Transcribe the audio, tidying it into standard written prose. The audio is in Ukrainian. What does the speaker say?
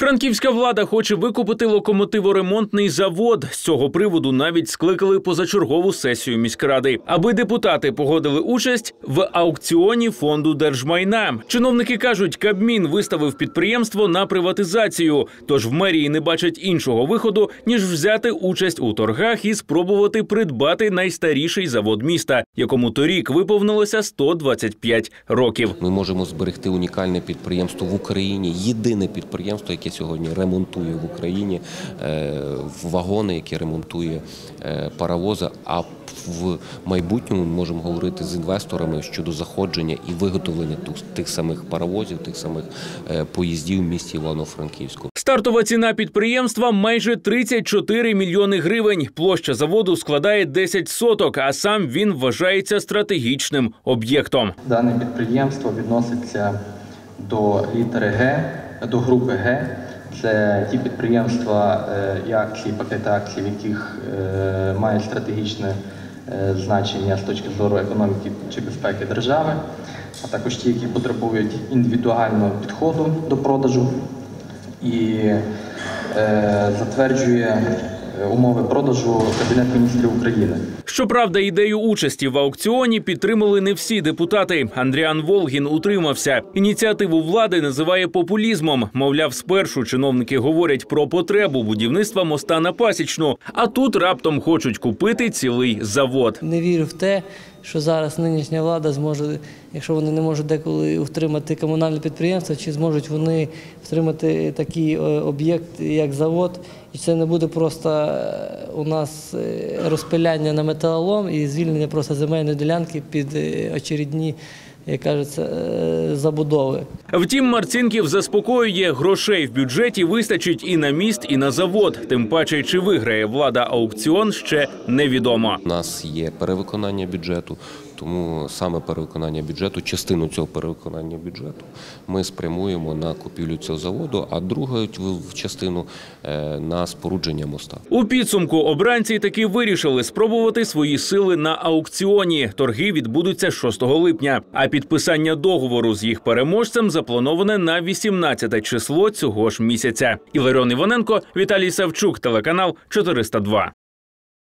Франківська влада хоче викупити локомотиворемонтний завод. З цього приводу навіть скликали позачергову сесію міськради, аби депутати погодили участь в аукціоні фонду держмайна. Чиновники кажуть, Кабмін виставив підприємство на приватизацію, тож в мерії не бачать іншого виходу, ніж взяти участь у торгах і спробувати придбати найстаріший завод міста, якому торік виповнилося 125 років. Ми можемо зберегти унікальне підприємство в Україні, єдине підприємство, яке сьогодні ремонтує в Україні вагони, яке ремонтує паровози, а в майбутньому ми можемо говорити з інвесторами щодо заходження і виготовлення тих самих паровозів, тих самих поїздів в місті Івано-Франківську. Стартова ціна підприємства – майже 34 мільйони гривень. Площа заводу складає 10 соток, а сам він вважається стратегічним об'єктом. Дане підприємство відноситься до літери Г, до групи Г. Це ті підприємства і акції, пакети акцій, в яких мають стратегічне значення з точки зору економіки чи безпеки держави, а також ті, які потребують індивідуального підходу до продажу і затверджує умови продажу Кабінет міністрів України. Щоправда, ідею участі в аукціоні підтримали не всі депутати. Андріан Волгін утримався. Ініціативу влади називає популізмом. Мовляв, спершу чиновники говорять про потребу будівництва моста на Пасічну, а тут раптом хочуть купити цілий завод. Не вірю в те, що зараз нинішня влада зможе, якщо вони не можуть деколи втримати комунальне підприємство, чи зможуть вони втримати такий об'єкт, як завод. І це не буде просто у нас розпиляння на металолом і звільнення просто земельної ділянки під очередні, як кажеться, забудови. Втім, Марцінків заспокоює, грошей в бюджеті вистачить і на міст, і на завод. Тим паче, чи виграє влада аукціон, ще невідомо. У нас є перевиконання бюджету, тому саме перевиконання бюджету, частину цього перевиконання бюджету ми спрямуємо на купівлю цього заводу, а другу частину на спорудження моста. У підсумку обранці таки вирішили спробувати свої сили на аукціоні. Торги відбудуться 6 липня, а підписання договору з їх переможцем заплановане на 18 число цього ж місяця. Іларіон Іваненко, Віталій Савчук, телеканал 402.